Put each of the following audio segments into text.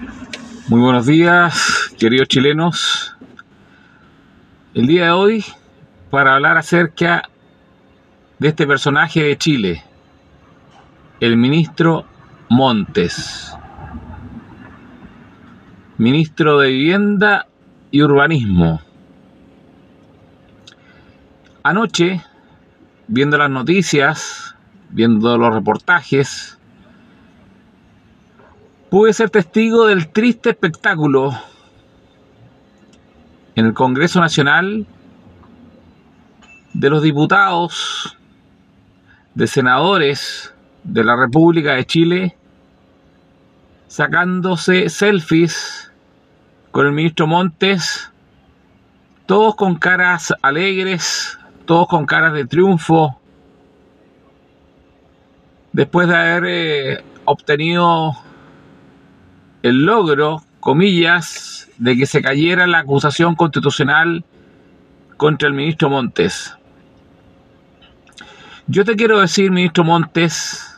Muy buenos días, queridos chilenos. El día de hoy, para hablar acerca de este personaje de Chile, el ministro Montes, ministro de Vivienda y Urbanismo. Anoche, viendo las noticias, viendo los reportajes, pude ser testigo del triste espectáculo en el Congreso Nacional de los diputados, de senadores de la República de Chile, sacándose selfies con el ministro Montes, todos con caras alegres, todos con caras de triunfo, después de haber obtenido el logro, comillas, de que se cayera la acusación constitucional contra el ministro Montes. Yo te quiero decir, ministro Montes,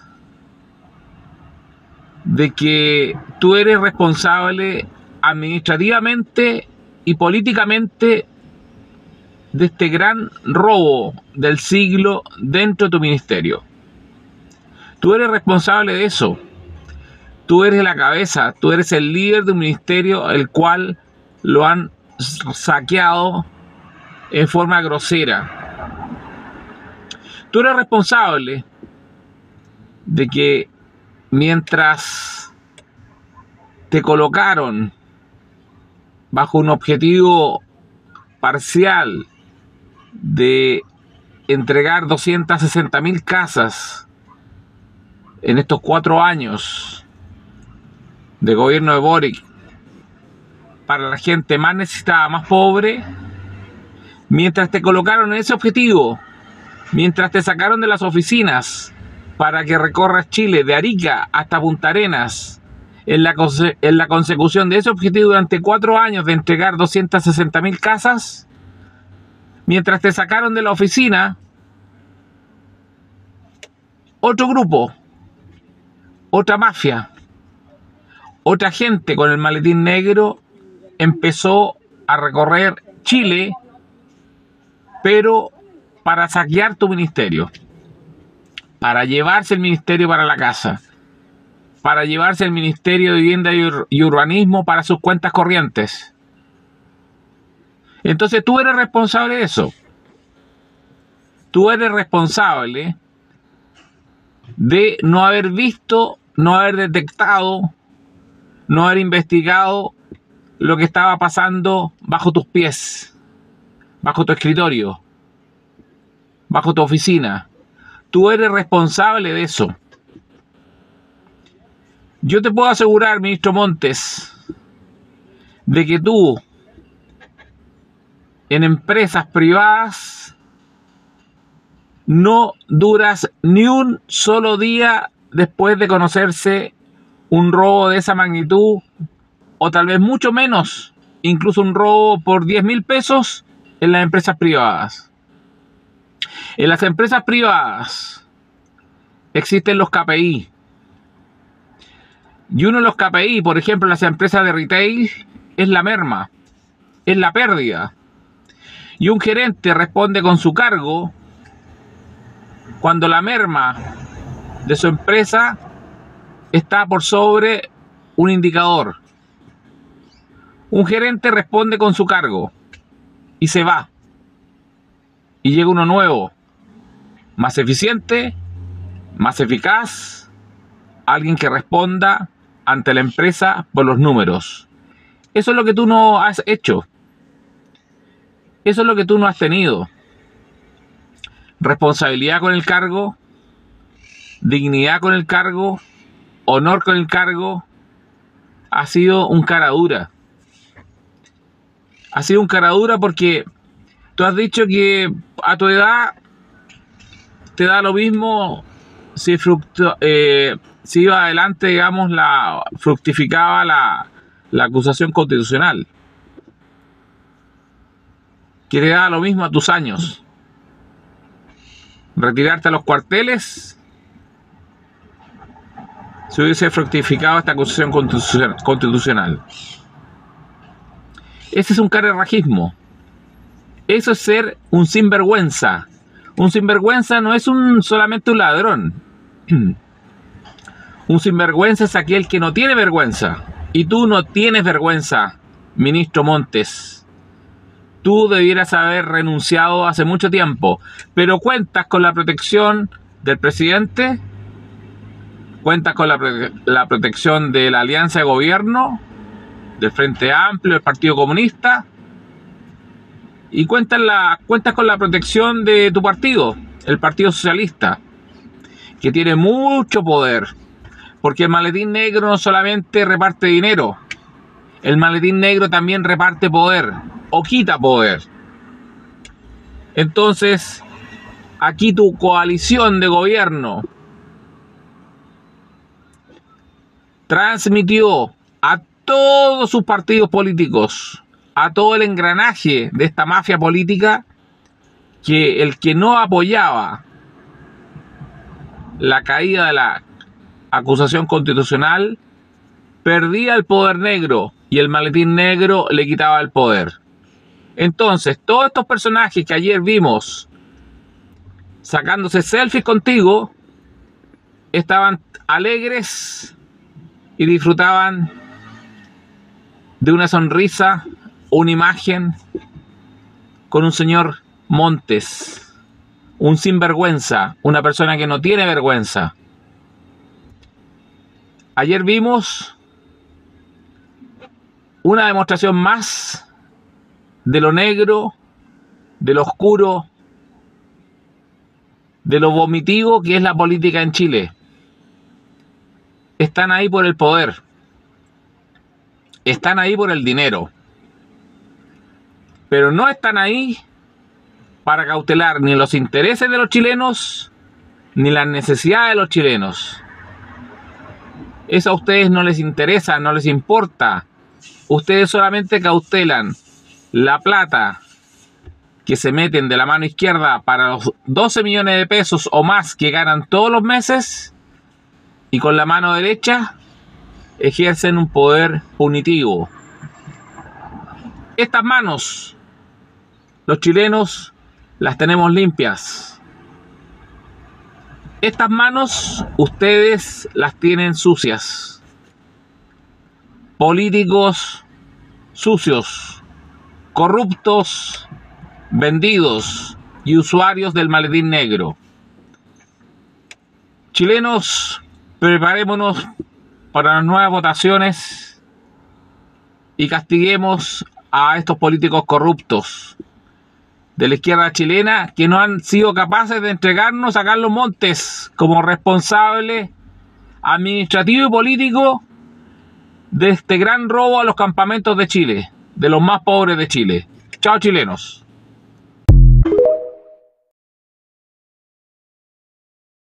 de que tú eres responsable administrativamente y políticamente de este gran robo del siglo dentro de tu ministerio. Tú eres responsable de eso. Tú eres la cabeza, tú eres el líder de un ministerio el cual lo han saqueado en forma grosera. Tú eres responsable de que mientras te colocaron bajo un objetivo parcial de entregar 260.000 casas en estos 4 años de gobierno de Boric para la gente más necesitada, más pobre, mientras te colocaron en ese objetivo, mientras te sacaron de las oficinas para que recorras Chile de Arica hasta Punta Arenas en la consecución de ese objetivo durante 4 años de entregar 260.000 casas, mientras te sacaron de la oficina, otro grupo, otra mafia, otra gente con el maletín negro empezó a recorrer Chile, pero para saquear tu ministerio, para llevarse el ministerio para la casa, para llevarse el Ministerio de Vivienda y Urbanismo para sus cuentas corrientes. Entonces tú eres responsable de eso. Tú eres responsable de no haber visto, no haber detectado, no haber investigado lo que estaba pasando bajo tus pies, bajo tu escritorio, bajo tu oficina. Tú eres responsable de eso. Yo te puedo asegurar, ministro Montes, de que tú, en empresas privadas, no duras ni un solo día después de conocerse un robo de esa magnitud, o tal vez mucho menos, incluso un robo por 10.000 pesos en las empresas privadas. En las empresas privadas existen los KPI. Y uno de los KPI, por ejemplo, en las empresas de retail, es la merma, es la pérdida. Y un gerente responde con su cargo cuando la merma de su empresa está por sobre un indicador. Un gerente responde con su cargo y se va. Y llega uno nuevo, más eficiente, más eficaz, alguien que responda ante la empresa por los números. Eso es lo que tú no has hecho. Eso es lo que tú no has tenido. Responsabilidad con el cargo, dignidad con el cargo, honor con el cargo. Ha sido un cara dura. Ha sido un cara dura porque tú has dicho que a tu edad te da lo mismo si iba adelante, digamos, fructificaba la acusación constitucional. Que te da lo mismo a tus años. Retirarte a los cuarteles se hubiese fructificado esta acusación constitucional. Ese es un carerrajismo. Eso es ser un sinvergüenza. Un sinvergüenza no es solamente un ladrón. Un sinvergüenza es aquel que no tiene vergüenza. Y tú no tienes vergüenza, ministro Montes. Tú debieras haber renunciado hace mucho tiempo. Pero cuentas con la protección del presidente. Cuentas con la protección de la alianza de gobierno, del Frente Amplio, del Partido Comunista. Y cuentas con la protección de tu partido, el Partido Socialista, que tiene mucho poder. Porque el maletín negro no solamente reparte dinero, el maletín negro también reparte poder o quita poder. Entonces, aquí tu coalición de gobierno transmitió a todos sus partidos políticos, a todo el engranaje de esta mafia política, que el que no apoyaba la caída de la acusación constitucional perdía el poder negro y el maletín negro le quitaba el poder. Entonces, todos estos personajes que ayer vimos sacándose selfies contigo estaban alegres y disfrutaban de una sonrisa, una imagen con un señor Montes, un sinvergüenza, una persona que no tiene vergüenza. Ayer vimos una demostración más de lo negro, de lo oscuro, de lo vomitivo que es la política en Chile. Están ahí por el poder. Están ahí por el dinero. Pero no están ahí para cautelar ni los intereses de los chilenos, ni las necesidades de los chilenos. Eso a ustedes no les interesa, no les importa. Ustedes solamente cautelan la plata que se meten de la mano izquierda para los 12 millones de pesos o más que ganan todos los meses, y con la mano derecha ejercen un poder punitivo. Estas manos, los chilenos las tenemos limpias. Estas manos ustedes las tienen sucias. Políticos sucios, corruptos, vendidos y usuarios del maletín negro. Chilenos, preparémonos para las nuevas votaciones y castiguemos a estos políticos corruptos de la izquierda chilena que no han sido capaces de entregarnos a Carlos Montes como responsable administrativo y político de este gran robo a los campamentos de Chile, de los más pobres de Chile. Chao, chilenos.